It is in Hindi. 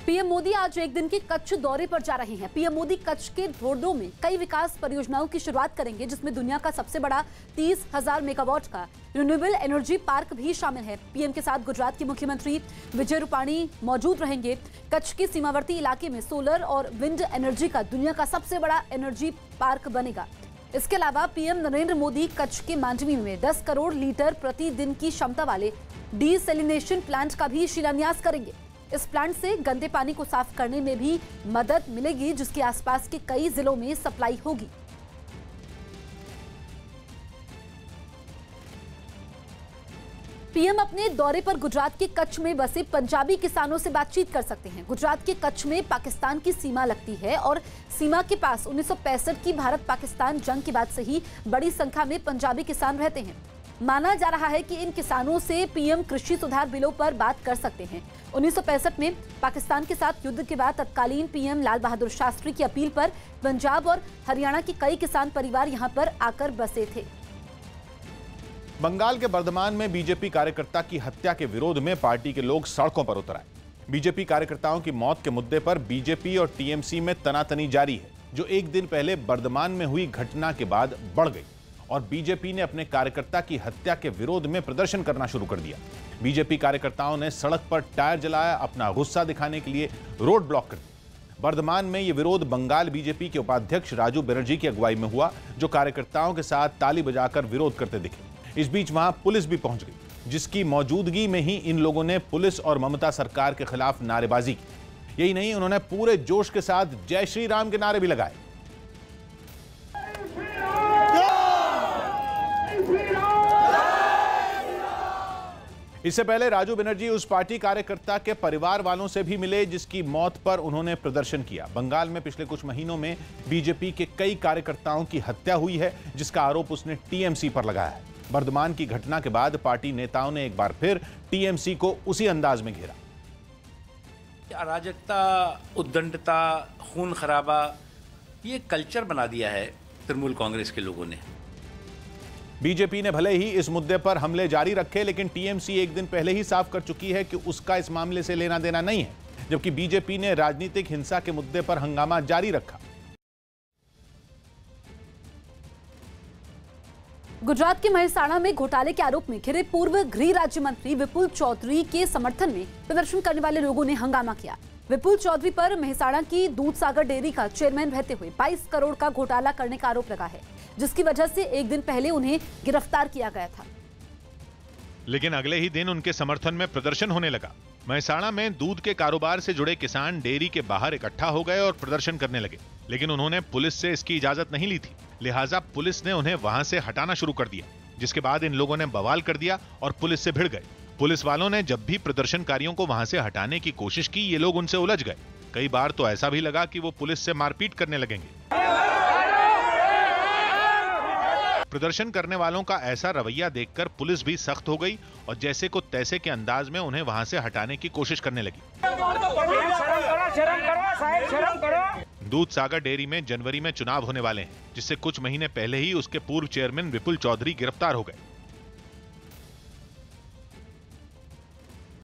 पीएम मोदी आज एक दिन के कच्छ दौरे पर जा रहे हैं। पीएम मोदी कच्छ के धोर्डो में कई विकास परियोजनाओं की शुरुआत करेंगे, जिसमें दुनिया का सबसे बड़ा 30,000 मेगावाट का रिन्यूएबल एनर्जी पार्क भी शामिल है। पीएम के साथ गुजरात के मुख्यमंत्री विजय रूपाणी मौजूद रहेंगे। कच्छ के सीमावर्ती इलाके में सोलर और विंड एनर्जी का दुनिया का सबसे बड़ा एनर्जी पार्क बनेगा। इसके अलावा पीएम नरेंद्र मोदी कच्छ के मांडवी में 10 करोड़ लीटर प्रतिदिन की क्षमता वाले डीसैलिनेशन प्लांट का भी शिलान्यास करेंगे। इस प्लांट से गंदे पानी को साफ करने में भी मदद मिलेगी, जिसके आसपास के कई जिलों में सप्लाई होगी। पीएम अपने दौरे पर गुजरात के कच्छ में बसे पंजाबी किसानों से बातचीत कर सकते हैं। गुजरात के कच्छ में पाकिस्तान की सीमा लगती है और सीमा के पास 1965 की भारत पाकिस्तान जंग के बाद से ही बड़ी संख्या में पंजाबी किसान रहते हैं। माना जा रहा है कि इन किसानों से पीएम कृषि सुधार बिलों पर बात कर सकते हैं। 1965 में पाकिस्तान के साथ युद्ध के बाद तत्कालीन पीएम लाल बहादुर शास्त्री की अपील पर पंजाब और हरियाणा के कई किसान परिवार यहां पर आकर बसे थे। बंगाल के बर्धमान में बीजेपी कार्यकर्ता की हत्या के विरोध में पार्टी के लोग सड़कों पर उतर आए। बीजेपी कार्यकर्ताओं की मौत के मुद्दे पर बीजेपी और टीएमसी में तनातनी जारी है, जो एक दिन पहले बर्धमान में हुई घटना के बाद बढ़ गई और बीजेपी ने अपने कार्यकर्ता की हत्या के विरोध में प्रदर्शन करना शुरू कर दिया। बीजेपी कार्यकर्ताओं ने सड़क पर टायर जलाया, अपना गुस्सा दिखाने के लिए रोड ब्लॉक कर दिया। बर्धमान में यह विरोध बंगाल बीजेपी के उपाध्यक्ष राजू बनर्जी की अगुवाई में हुआ, जो कार्यकर्ताओं के साथ ताली बजाकर विरोध करते दिखे। इस बीच वहां पुलिस भी पहुंच गई, जिसकी मौजूदगी में ही इन लोगों ने पुलिस और ममता सरकार के खिलाफ नारेबाजी की। यही नहीं, उन्होंने पूरे जोश के साथ जय श्री राम के नारे भी लगाए। इससे पहले राजू बनर्जी उस पार्टी कार्यकर्ता के परिवार वालों से भी मिले, जिसकी मौत पर उन्होंने प्रदर्शन किया। बंगाल में पिछले कुछ महीनों में बीजेपी के कई कार्यकर्ताओं की हत्या हुई है, जिसका आरोप उसने टीएमसी पर लगाया है। बर्धमान की घटना के बाद पार्टी नेताओं ने एक बार फिर टीएमसी को उसी अंदाज में घेरा। अराजकता, उद्दंडता, खून खराबा, ये कल्चर बना दिया है तृणमूल कांग्रेस के लोगों ने। बीजेपी ने भले ही इस मुद्दे पर हमले जारी रखे, लेकिन टीएमसी एक दिन पहले ही साफ कर चुकी है कि उसका इस मामले से लेना देना नहीं है, जबकि बीजेपी ने राजनीतिक हिंसा के मुद्दे पर हंगामा जारी रखा। गुजरात के मेहसाणा में घोटाले के आरोप में घिरे पूर्व गृह राज्य मंत्री विपुल चौधरी के समर्थन में प्रदर्शन करने वाले लोगों ने हंगामा किया। विपुल चौधरी पर मेहसाणा की दूधसागर डेयरी का चेयरमैन रहते हुए 22 करोड़ का घोटाला करने का आरोप लगा है, जिसकी वजह से एक दिन पहले उन्हें गिरफ्तार किया गया था। लेकिन अगले ही दिन उनके समर्थन में प्रदर्शन होने लगा। मेहसाणा में दूध के कारोबार से जुड़े किसान डेयरी के बाहर इकट्ठा हो गए और प्रदर्शन करने लगे, लेकिन उन्होंने पुलिस से इसकी इजाजत नहीं ली थी। लिहाजा पुलिस ने उन्हें वहां से हटाना शुरू कर दिया, जिसके बाद इन लोगों ने बवाल कर दिया और पुलिस से भिड़ गए। पुलिस वालों ने जब भी प्रदर्शनकारियों को वहां से हटाने की कोशिश की, ये लोग उनसे उलझ गए। कई बार तो ऐसा भी लगा कि वो पुलिस से मारपीट करने लगेंगे। प्रदर्शन करने वालों का ऐसा रवैया देखकर पुलिस भी सख्त हो गई और जैसे को तैसे के अंदाज में उन्हें वहां से हटाने की कोशिश करने लगी। दूधसागर डेयरी में जनवरी में चुनाव होने वाले हैं, जिससे कुछ महीने पहले ही उसके पूर्व चेयरमैन विपुल चौधरी गिरफ्तार हो गए।